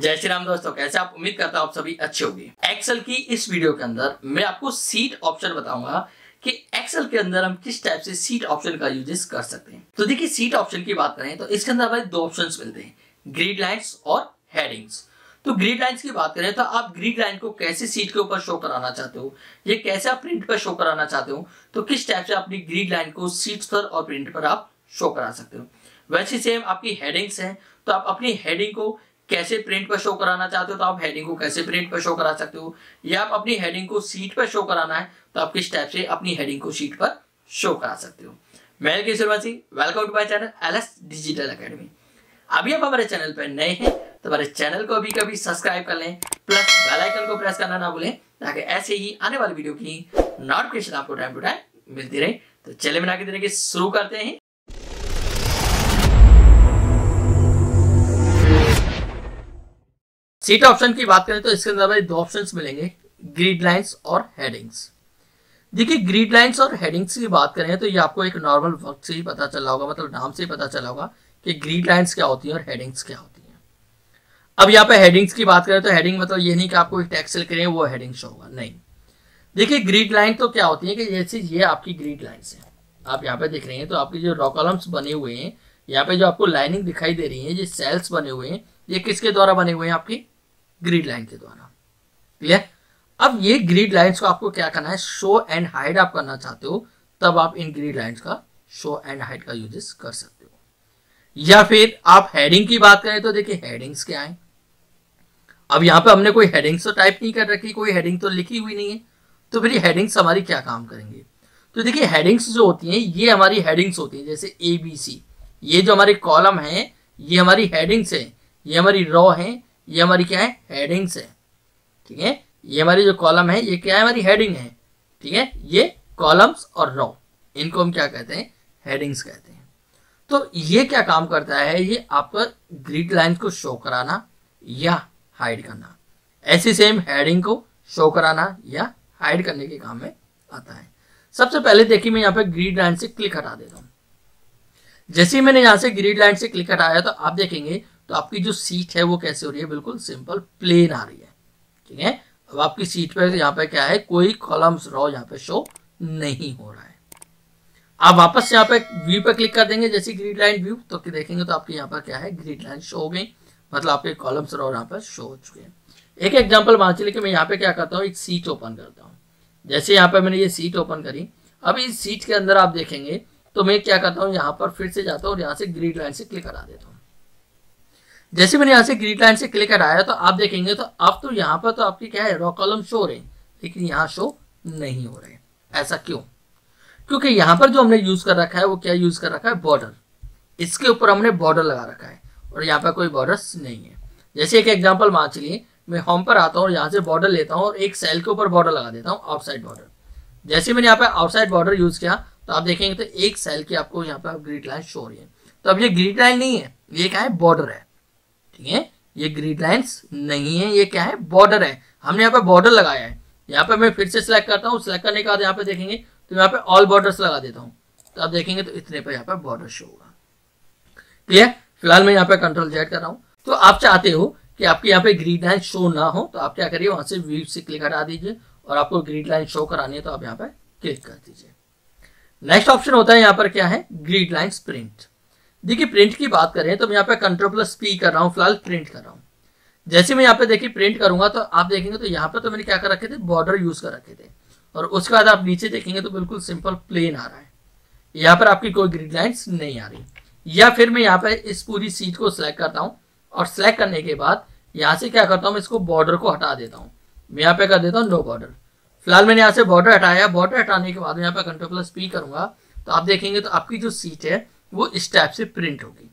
जय श्री राम दोस्तों, कैसे आप? उम्मीद करता हूं आप सभी अच्छे होंगे। एक्सेल की इस वीडियो के अंदर मैं आपको सीट ऑप्शन बताऊंगा कि एक्सेल के अंदर हम किस टाइप से सीट ऑप्शन का यूजेस कर सकते हैं। तो देखिए, सीट ऑप्शन की बात करें तो इसके अंदर हमें दो ऑप्शंस मिलते हैं, ग्रिड लाइंस और हेडिंग्स। तो ग्रिड लाइंस की बात करें तो आप ग्रिड लाइन को कैसे सीट के ऊपर शो कराना चाहते हो, ये कैसे आप प्रिंट पर शो कराना चाहते हो, तो किस टाइप से अपनी ग्रिड लाइन को सीट्स पर और प्रिंट पर आप शो करा सकते हो। वैसे सेम आपकी हेडिंग्स है, तो आप अपनी हेडिंग को कैसे प्रिंट पर शो कराना चाहते हो तो आप हेडिंग को कैसे प्रिंट पर शो करा सकते हो, या आप अपनी हेडिंग को सीट पर शो कराना है तो आप किस टाइप से अपनी हेडिंग को सीट पर शो करा सकते हो। मैं welcome to my channel LS digital academy. अभी आप हमारे चैनल पर नए हैं तो हमारे चैनल को कभी सब्सक्राइब कर लें, प्लस बेल आइकन को प्रेस करना ना भूलें ताकि ऐसे ही आने वाली वीडियो की नोटिफिकेशन आपको टाइम टू टाइम मिलती रहे। तो चलिए बिना किसी देर के शुरू करते हैं। सीट ऑप्शन की बात करें तो इसके अंदर दो ऑप्शंस मिलेंगे, ग्रिड लाइंस और हेडिंग्स। देखिए, ग्रिड लाइंस और हेडिंग्स की बात करें तो ये आपको एक नॉर्मल वक्त से ही पता चला होगा, मतलब नाम से ही पता चला होगा कि ग्रिड लाइंस क्या होती है और हेडिंग्स क्या होती है। अब यहाँ पे हेडिंग्स की बात करें तो हेडिंग मतलब ये नहीं कि आपको एक टेक्स्ट लिख रहे हैं वो हेडिंग शो होगा, नहीं। देखिए, ग्रिड लाइन तो क्या होती है कि जैसे ये आपकी ग्रिड लाइंस है, आप यहाँ पे देख रहे हैं तो आपकी जो रो कॉलम्स बने हुए हैं, यहाँ पे जो आपको लाइनिंग दिखाई दे रही है, ये सेल्स बने हुए हैं, ये किसके द्वारा बने हुए हैं? आपकी ग्रिड लाइन के द्वारा। क्लियर? अब ये ग्रिड लाइंस को आपको क्या करना है, शो एंड हाइड आप करना चाहते हो तब आप इन ग्रिड लाइंस का शो एंड हाइड का यूजेस कर सकते हो। या फिर आप हेडिंग की बात करें तो देखिए हेडिंग्स क्या है। अब यहाँ पे हमने कोई हेडिंग्स तो टाइप नहीं कर रखी, कोई हेडिंग तो लिखी हुई नहीं है, तो फिर ये हेडिंग्स हमारी क्या काम करेंगे? तो देखिए, हेडिंग्स जो होती हैं ये हमारी हेडिंग्स होती हैं, जैसे ABC, ये जो हमारी कॉलम है ये हमारी हेडिंग्स है, ये हमारी रो है, ये हमारी क्या है? हेडिंग्स है। ठीक है, ये हमारी जो कॉलम है ये क्या है? हमारी हेडिंग है। ठीक है, ये कॉलम्स और रो, इनको हम क्या कहते हैं? हेडिंग्स कहते हैं। तो ये क्या काम करता है? ये आपका ग्रिड लाइन को शो कराना या हाइड करना। ऐसे सेम हेडिंग को शो कराना या हाइड करने के काम में आता है। सबसे पहले देखिए, मैं यहाँ पे ग्रिड लाइन से क्लिक हटा देता हूँ। जैसे ही मैंने यहाँ से ग्रिड लाइन से क्लिक हटाया तो आप देखेंगे तो आपकी जो सीट है वो कैसे हो रही है? बिल्कुल सिंपल प्लेन आ रही है। ठीक है, अब आपकी सीट पे यहाँ पे क्या है? कोई कॉलम्स रो यहाँ पे शो नहीं हो रहा है। आप वापस यहाँ पे व्यू पे क्लिक कर देंगे, जैसे ग्रिड लाइन व्यू, तो देखेंगे तो आपके यहाँ पर क्या है? ग्रिड लाइन शो हो गई, मतलब आपके कॉलम्स रो यहाँ पर शो हो चुके हैं। एक एग्जाम्पल मान चलिए कि मैं यहाँ पे क्या करता हूँ, एक सीट ओपन करता हूँ। जैसे यहाँ पे मैंने ये सीट ओपन करी, अब इस सीट के अंदर आप देखेंगे तो मैं क्या करता हूँ, यहाँ पर फिर से जाता हूँ और यहाँ से ग्रिड लाइन से क्लिक हटा देता हूँ। जैसे मैंने यहाँ से ग्रिड लाइन से क्लिक हटाया तो आप देखेंगे तो अब तो यहाँ पर तो आपकी क्या है? रो कॉलम शो हो रहे हैं, लेकिन यहाँ शो नहीं हो रहे। ऐसा क्यों? क्योंकि यहाँ पर जो हमने यूज कर रखा है वो क्या यूज कर रखा है? बॉर्डर। इसके ऊपर हमने बॉर्डर लगा रखा है और यहाँ पर कोई बॉर्डर्स नहीं है। जैसे एक एग्जाम्पल मान चलिए, मैं होम पर आता हूँ और यहाँ से बॉर्डर लेता हूँ और एक सेल के ऊपर बॉर्डर लगा देता हूँ, आउटसाइड बॉर्डर। जैसे मैंने यहाँ पे आउटसाइड बॉर्डर यूज किया तो आप देखेंगे तो एक सेल की आपको यहाँ पे ग्रिड लाइन शो हो रही है। तो अब ये ग्रिड लाइन नहीं है, ये क्या है? बॉर्डर है। ठीक है, ये ग्रिड लाइंस नहीं है, ये क्या है? बॉर्डर है। हमने यहाँ पे बॉर्डर लगाया है। यहाँ पे मैं फिर से सिलेक्ट करता हूँ, सिलेक्ट करने के बाद यहाँ पे देखेंगे तो यहाँ पे ऑल बॉर्डर्स लगा देता हूँ, तो आप देखेंगे तो इतने पे यहाँ पे बॉर्डर शो होगा। क्लियर? फिलहाल मैं यहाँ पे कंट्रोल Z कर रहा हूँ। तो आप चाहते हो कि आपके यहाँ पे ग्रिड लाइन शो ना हो तो आप क्या करिए, वहां से व्यू से क्लिक हटा दीजिए और आपको ग्रिड लाइन शो करानी है तो आप यहाँ पे क्लिक कर दीजिए। नेक्स्ट ऑप्शन होता है यहाँ पर क्या है? Grid lines print. देखिए, प्रिंट की बात करें तो मैं यहाँ पे Ctrl+P कर रहा हूँ, फिलहाल प्रिंट कर रहा हूँ। जैसे मैं यहाँ पे देखिए प्रिंट करूंगा तो आप देखेंगे तो यहाँ पे तो मैंने क्या कर रखे थे? बॉर्डर यूज कर रखे थे, और उसके बाद आप नीचे देखेंगे तो बिल्कुल सिंपल प्लेन आ रहा है। यहाँ पर आपकी कोई ग्रिड लाइंस नहीं आ रही। या फिर मैं यहाँ पे इस पूरी सीट को सिलेक्ट करता हूँ और सिलेक्ट करने के बाद यहाँ से क्या करता हूँ, मैं इसको बॉर्डर को हटा देता हूँ। मैं यहाँ पे कर देता हूँ नो बॉर्डर। फिलहाल मैंने यहाँ से बॉर्डर हटाया। बॉर्डर हटाने के बाद यहाँ पे Ctrl+P करूंगा तो आप देखेंगे तो आपकी जो सीट है वो इस टाइप से प्रिंट होगी।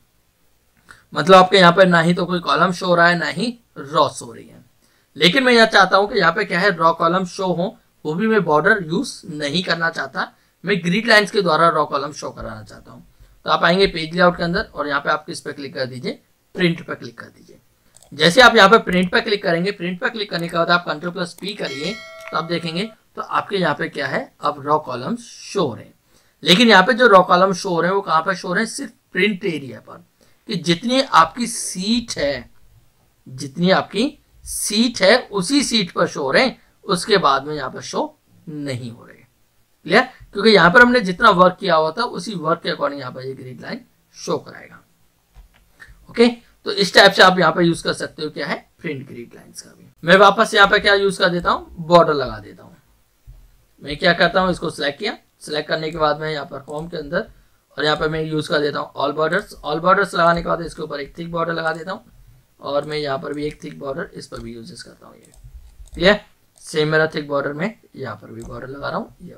मतलब आपके यहाँ पे ना ही तो कोई कॉलम शो हो रहा है ना ही रो शो हो रही है। लेकिन मैं यहाँ चाहता हूँ कि यहाँ पे क्या है? रो कॉलम शो हो, वो भी मैं बॉर्डर यूज नहीं करना चाहता, मैं ग्रिड लाइंस के द्वारा रो कॉलम शो कराना चाहता हूँ। तो आप आएंगे पेज लेआउट के अंदर और यहाँ पे आप किस पे क्लिक कर दीजिए? प्रिंट पे क्लिक कर दीजिए। जैसे आप यहाँ पे प्रिंट पे क्लिक करेंगे, प्रिंट पे क्लिक करने के बाद आप Ctrl+P करिए तो आप देखेंगे तो आपके यहाँ पे क्या है? अब रो कॉलम्स शो हो रहे हैं। लेकिन यहाँ पे जो रो कॉलम शो हो रहे हैं वो कहाँ पे शो हो रहे हैं? सिर्फ प्रिंट एरिया पर, कि जितनी आपकी सीट है जितनी आपकी सीट है उसी सीट पर शो हो रहे हैं, उसके बाद में यहाँ पर शो नहीं हो रहे। क्लियर? क्योंकि यहाँ पर हमने जितना वर्क किया हुआ था उसी वर्क के अकॉर्डिंग यहाँ पर ये ग्रिड लाइन शो कराएगा। ओके, तो इस टाइप से आप यहाँ पर यूज कर सकते हो क्या है, प्रिंट ग्रिड लाइंस का भी। मैं वापस यहाँ पर क्या यूज कर देता हूँ, बॉर्डर लगा देता हूँ। मैं क्या करता हूँ, इसको सिलेक्ट किया, सिलेक्ट करने के बाद मैं यहाँ पर होम के अंदर और यहाँ पर मैं यूज कर देता हूँ ऑल बॉर्डर्स। ऑल बॉर्डर्स लगाने के बाद इसके ऊपर एक थिक बॉर्डर लगा देता हूँ और मैं यहाँ पर भी एक थिक बॉर्डर इस पर भी यूज करता हूँ। ये क्लियर? सेम मेरा थिक बॉर्डर में यहाँ पर भी बॉर्डर लगा रहा हूँ, ये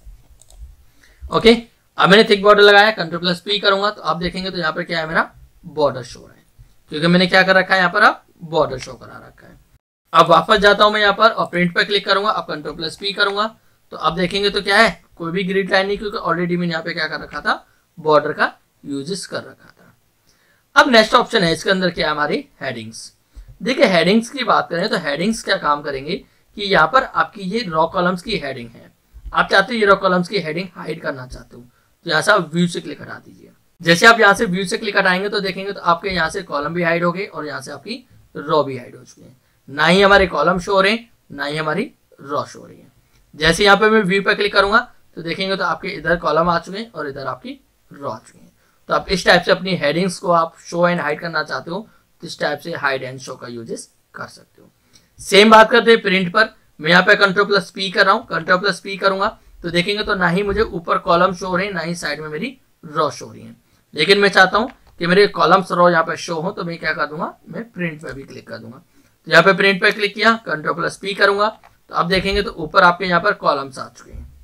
वाला। ओके, अब मैंने थिक बॉर्डर लगाया, Ctrl+P करूंगा तो आप देखेंगे तो यहाँ पर क्या है, मेरा बॉर्डर शो है, क्योंकि मैंने क्या कर रखा है, यहाँ पर आप बॉर्डर शो करा रखा है। अब वापस जाता हूं मैं यहाँ पर और प्रिंट पर क्लिक करूंगा, अब Ctrl+P करूंगा तो आप देखेंगे तो क्या है, कोई भी ग्रिड लाइन नहीं, क्योंकि ऑलरेडी मैंने यहाँ पे क्या कर रखा था, बॉर्डर का यूजेस कर रखा था। अब नेक्स्ट ऑप्शन है इसके अंदर क्या है, हमारी हेडिंग्स। देखिए हेडिंग्स की बात करें तो हेडिंग्स क्या काम करेंगे कि यहाँ पर आपकी ये रॉ कॉलम्स की हेडिंग है, आप चाहते हो ये रॉ कॉलम्स की हेडिंग हाइड करना चाहते हो तो यहाँ से आप व्यू से क्लिक हटा दीजिए। जैसे आप यहाँ से व्यू से क्लिक हटाएंगे तो देखेंगे तो आपके यहाँ से कॉलम भी हाइड हो गए और यहाँ से आपकी रॉ भी हाइड हो चुकी है। ना ही हमारे कॉलम शो हो रहे हैं, ना ही हमारी रॉ शो हो रही है। जैसे यहाँ पे मैं व्यू पे क्लिक करूंगा तो देखेंगे तो आपके इधर कॉलम आ चुके हैं और इधर आपकी रॉ आ चुकी है। तो आप इस टाइप से अपनी हेडिंग्स को आप शो एंड हाइड करना चाहते हो तो इस टाइप से हाइड एंड शो का यूजेस कर सकते हो। सेम बात करते हैं प्रिंट पर। मैं यहाँ पे Ctrl+P कर रहा हूँ, Ctrl+P करूंगा तो देखेंगे तो ना ही मुझे ऊपर कॉलम शो हो रहे हैं, ना ही साइड में मेरी रॉ शो हो रही है। लेकिन मैं चाहता हूँ कि मेरे कॉलम्स रॉ यहाँ पे शो हो तो मैं क्या कर दूंगा, मैं प्रिंट पे भी क्लिक कर दूंगा। तो यहाँ पे प्रिंट पे क्लिक किया, Ctrl+P करूंगा तो आप देखेंगे तो ऊपर आपके यहाँ पर कॉलम्स आ चुके हैं।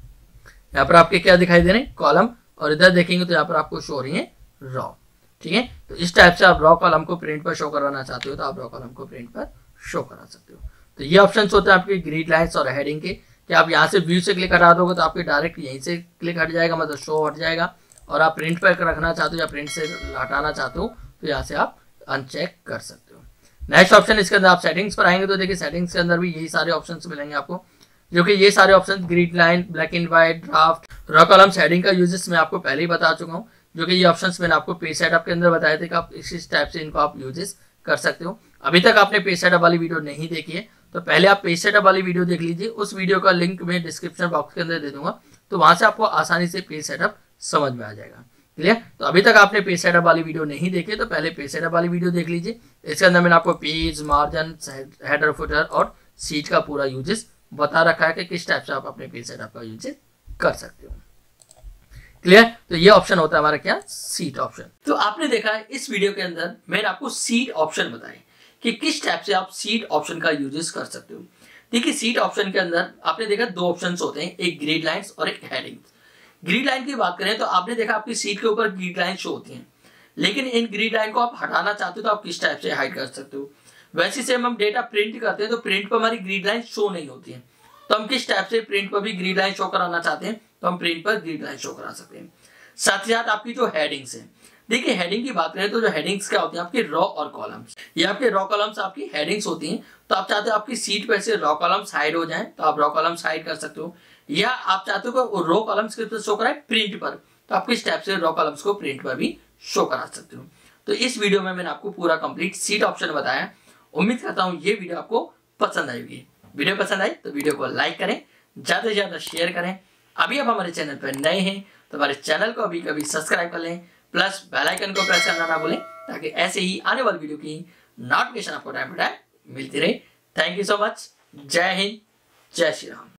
यहाँ पर आपके क्या दिखाई दे रहे हैं, कॉलम, और इधर देखेंगे तो यहाँ पर आपको शो हो रही है रॉ। ठीक है, तो इस टाइप से आप रॉ कॉलम को प्रिंट पर शो कराना चाहते हो तो आप रॉ कॉलम को प्रिंट पर शो करा सकते हो। तो ये ऑप्शन होते हैं आपके ग्रिड लाइन्स और हेडिंग के, कि आप यहाँ से व्यू से क्लिक हटा दोगे तो आपके डायरेक्ट यहीं से क्लिक हट जाएगा, मतलब शो हट जाएगा। और आप प्रिंट पर रखना चाहते हो या प्रिंट से हटाना चाहते हो तो यहाँ से आप अनचेक कर सकते हो। नेक्स्ट ऑप्शन इसके अंदर आप सेटिंग्स पर आएंगे तो देखिए सेटिंग्स के अंदर भी यही सारे ऑप्शंस मिलेंगे आपको, जो कि ये सारे option grid line, black and white, draft, row columns, heading का यूजेस मैं आपको पहले ही बता चुका हूँ। जो कि ये ऑप्शंस मैंने आपको पेज सेटअप के अंदर बताए थे कि आप इस टाइप से इनको आप यूजेस कर सकते हो। अभी तक आपने पेज सेटअप वाली वीडियो नहीं देखी है तो पहले आप पेज सेटअप वाली वीडियो देख लीजिए, उस वीडियो का लिंक मैं डिस्क्रिप्शन बॉक्स के अंदर दे दूंगा, तो वहां से आपको आसानी से पेज सेटअप समझ में आ जाएगा। क्लियर? तो अभी तक आपने पेज सेटअप वाली वीडियो नहीं देखी तो पहले पेज सेटअप वाली वीडियो देख लीजिए। इसके अंदर मैंने आपको पेज, मार्जिन, हेडर, फुटर और सीट का पूरा यूजेस बता रखा है कि किस टाइप से आप अपने पेज सेटअप का यूजेस कर सकते हो। क्लियर? तो ये ऑप्शन होता है हमारा क्या, सीट ऑप्शन। तो आपने देखा है इस वीडियो के अंदर मैंने आपको सीट ऑप्शन बताए कि किस टाइप से आप सीट ऑप्शन का यूजेस कर सकते हो। देखिए सीट ऑप्शन के अंदर आपने देखा दो ऑप्शंस होते हैं, एक ग्रिड लाइंस और एक हेडिंग। ग्रिड लाइन की बात करें तो आपने देखा आपकी सीट के ऊपर ग्रिड लाइन शो होती हैं, लेकिन इन ग्रिड लाइन को आप हटाना चाहते हो तो आप किस टाइप से हाइड कर सकते हो। वैसे से हम डेटा प्रिंट करते हैं तो प्रिंट पर हमारी ग्रिड लाइन शो नहीं होती है, तो हम किस टाइप से प्रिंट पर भी ग्रिड लाइन शो कराना चाहते हैं तो हम प्रिंट पर ग्रिड लाइन शो करा सकते हैं। साथ ही साथ आपकी जो हेडिंग्स है, देखिए हेडिंग की बात करें तो जो हेडिंग्स क्या होती है आपके रॉ और कॉलम्स। ये आपके रॉ कॉलम्स आपकी हेडिंग्स होती हैं, तो आप चाहते हो आपकी सीट पर से रॉ कॉलम्स हाइड हो जाएं तो आप रॉ कॉलम्स हाइड कर सकते हो, या आप चाहते हो कि रॉ कॉलम्स किस पर शो कराए, प्रिंट पर, तो आप किस टाइप से रॉ कॉलम्स को प्रिंट पर भी शो करा सकते हो। तो इस वीडियो में मैंने आपको पूरा कंप्लीट सीट ऑप्शन बताया। उम्मीद करता हूँ ये वीडियो आपको पसंद आएगी। वीडियो पसंद आई तो वीडियो को लाइक करें, ज्यादा से ज्यादा शेयर करें। अभी आप हमारे चैनल पर नए हैं तो हमारे चैनल को अभी कभी सब्सक्राइब कर लें, प्लस बेल आइकन को प्रेस करना ना भूलें, ताकि ऐसे ही आने वाली वीडियो की नोटिफिकेशन आपको टाइम टू टाइम मिलती रहे। Thank you so much. जय हिंद, जय श्री राम।